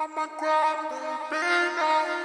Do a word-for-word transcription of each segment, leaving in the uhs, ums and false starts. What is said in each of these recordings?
I'm a grab baby now.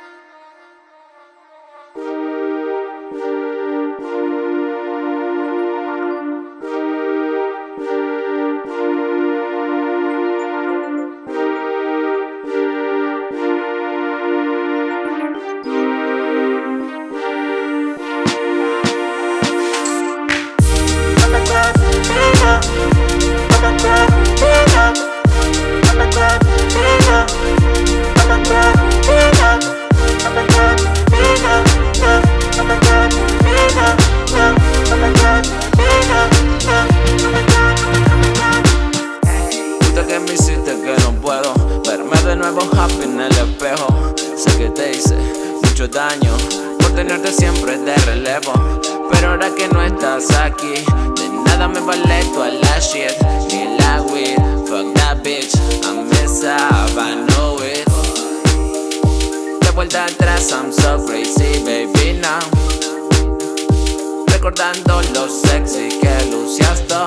Que me hiciste que no puedo verme de nuevo happy en el espejo. Sé que te hice mucho daño por tenerte siempre de relevo, pero ahora que no estás aquí, de nada me vale toda la shit ni la weed. Fuck that bitch, I miss her, I know it. De vuelta atrás, I'm so crazy, baby, now. Recordando lo sexy que lucías tú,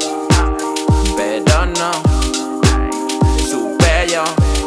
pero no yo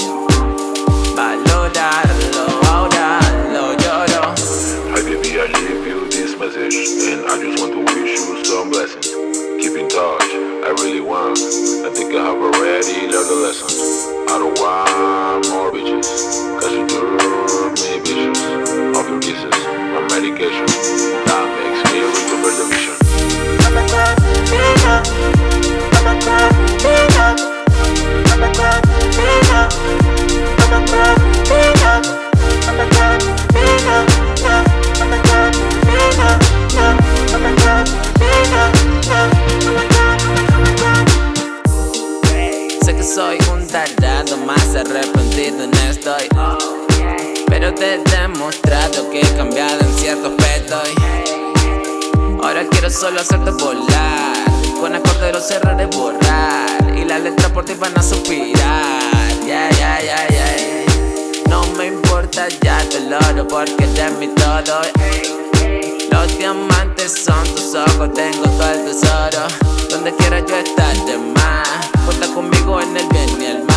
valorarlo, ahora lo lloro. Hi baby, I leave you this message, and I just want to wish you some blessings. Keep in touch, I really want. I think I have already learned a lesson. I don't want more bitches, cause you turn me vicious. Of your kisses, my medication, that makes me recover the vision. I'm a grab baby now. I'm a grab baby now. I'm a grab baby now. I'm a grab baby now. I'm a grab baby now. I'm a grab baby now. I'm a grab baby now. I'm a grab. Sé que soy un tardado, más arrepentido no estoy, pero te he demostrado que he cambiado en cierto aspecto. Ahora quiero solo hacerte volar, con acordes los cerraré borrar, y las letras por ti van a suspirar. Yeah, yeah, yeah, yeah. No me importa ya el oro porque de mi todo. Los diamantes son tus ojos, tengo todo el tesoro. Donde quiera yo estar de más, cuenta conmigo en el bien y el mal.